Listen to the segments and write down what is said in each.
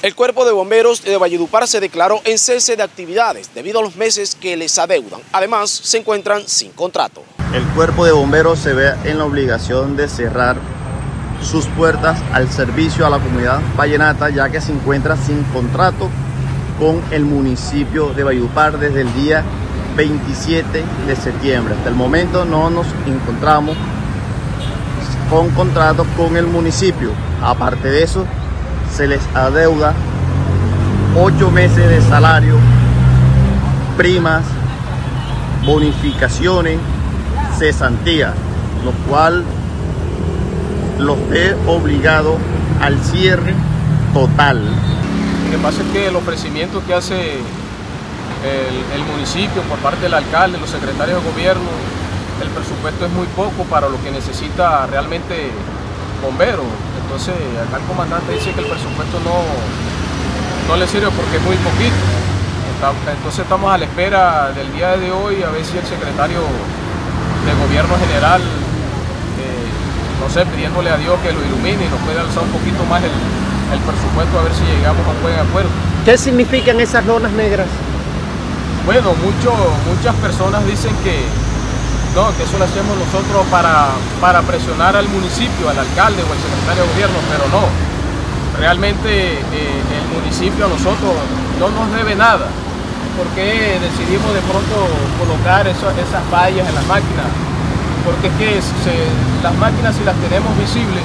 El Cuerpo de Bomberos de Valledupar se declaró en cese de actividades debido a los meses que les adeudan. Además, se encuentran sin contrato. El Cuerpo de Bomberos se ve en la obligación de cerrar sus puertas al servicio a la comunidad vallenata, ya que se encuentra sin contrato con el municipio de Valledupar desde el día 27 de septiembre. Hasta el momento no nos encontramos con contrato con el municipio. Aparte de eso, se les adeuda 8 meses de salario, primas, bonificaciones, cesantía, lo cual los ve obligados al cierre total. Lo que pasa es que el ofrecimiento que hace el municipio por parte del alcalde, los secretarios de gobierno, el presupuesto es muy poco para lo que necesita realmente bomberos. Entonces acá el comandante dice que el presupuesto no le sirve porque es muy poquito. Entonces estamos a la espera del día de hoy a ver si el secretario de gobierno general, no sé, pidiéndole a Dios que lo ilumine y nos pueda alzar un poquito más el presupuesto, a ver si llegamos a un buen acuerdo. ¿Qué significan esas lonas negras? Bueno, muchas personas dicen que no, que eso lo hacemos nosotros para presionar al municipio, al alcalde o al secretario de gobierno, pero no. Realmente el municipio a nosotros no nos debe nada. ¿Por qué decidimos de pronto colocar esas vallas en las máquinas? Porque es que las máquinas, si las tenemos visibles,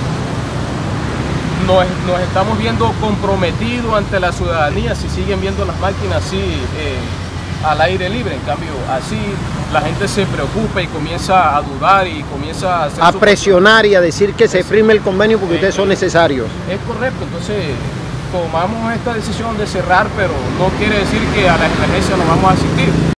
nos estamos viendo comprometidos ante la ciudadanía si siguen viendo las máquinas así al aire libre. En cambio, así la gente se preocupa y comienza a dudar y comienza a presionar y a decir que se firme el convenio porque ustedes son necesarios. Es correcto, entonces tomamos esta decisión de cerrar, pero no quiere decir que a la emergencia no vamos a asistir.